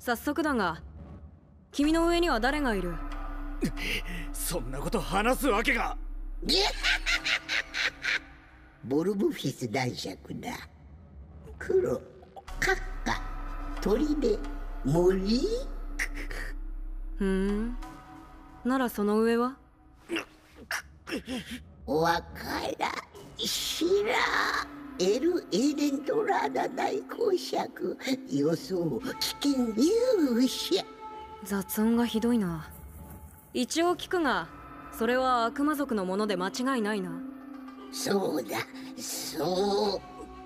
早速だが、君の上には誰がいる？ そんなこと話すわけが。 ボルブフィス男爵だ。黒、カッカ、砦、森。 ならその上は？ わからん、知らん。エル・エーデントラーダ大公爵、予想危険勇者。 雑音がひどいな。一応聞くが、それは悪魔族のもので間違いないな。 そうだ、そう。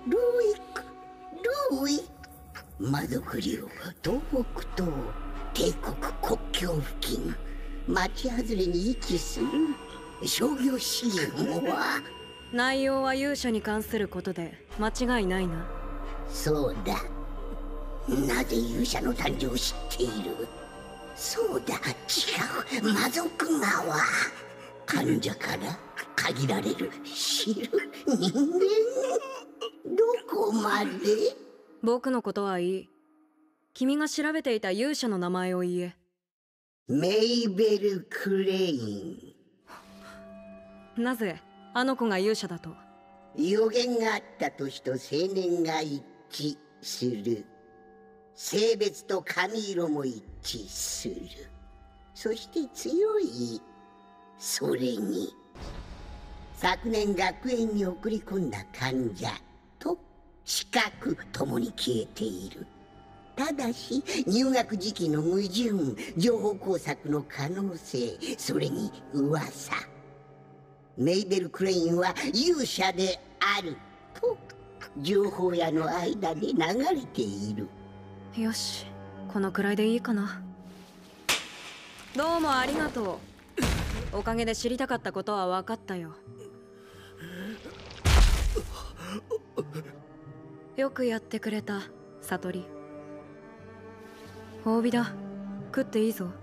ルイック、魔族領東北東帝国国境付近、町外れに位置する商業資源は。 内容は勇者に関することで間違いないな。 そうだ。なぜ勇者の誕生を知っている？そうだ、違う、魔族側。患者から限られる知る人間。どこまで？ 僕のことはいい。君が調べていた勇者の名前を言え。 メイベル・クレイン。なぜあの子が勇者だと？ 予言があった年と青年が一致する。性別と髪色も一致する。そして強い。それに昨年学園に送り込んだ患者と資格ともに消えている。ただし入学時期の矛盾、情報工作の可能性、それに噂。メイベル・クレインは勇者であると情報屋の間で流れている。 よし、このくらいでいいかな。どうもありがとう。おかげで知りたかったことは分かったよ。よくやってくれた、悟り。褒美だ。食っていいぞ。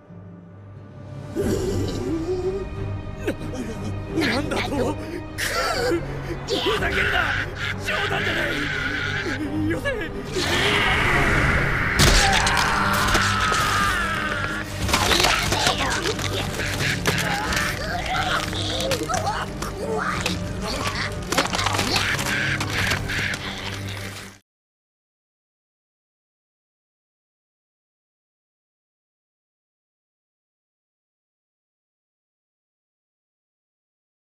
なんだと？ふざけるな！冗談じゃない！よせ！